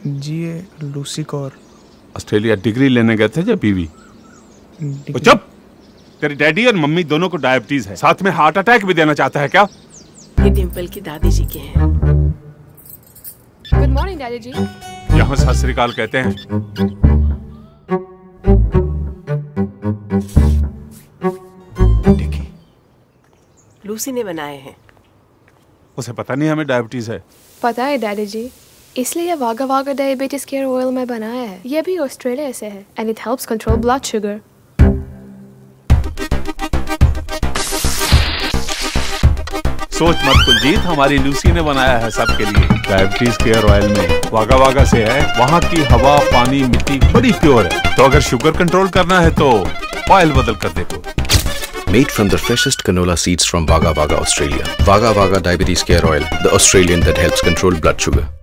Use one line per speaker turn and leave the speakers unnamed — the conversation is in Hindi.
जी ये लूसी कौर।
ऑस्ट्रेलिया डिग्री लेने गए थे या बीवी? चुप! तेरे डैडी और मम्मी दोनों को डायबिटीज है, साथ में हार्ट अटैक भी देना चाहता है क्या?
ये डिम्पल की दादी जी के हैं।
गुड मॉर्निंग डैडी जी।
यहाँ सत श्री अकाल कहते हैं।
लूसी ने बनाए हैं।
उसे पता नहीं हमें डायबिटीज है।
पता है डैडी जी, इसलिए Waga Waga diabetes care oil में बनाया है। ये भी ऑस्ट्रेलिया से है and it helps control blood sugar.
सोच मत कुलजीत, हमारी लूसी ने बनाया है सबके लिए। डायबिटीज केयर ऑयल में वागा वागा से है, वहाँ की हवा, पानी, मिट्टी बड़ी प्योर है। तो अगर शुगर कंट्रोल करना है तो ऑयल बदल कर देखो।
Made from the freshest canola seeds from Wagga Wagga, Australia. Wagga Wagga Diabetes Care Oil, the Australian that helps control blood sugar.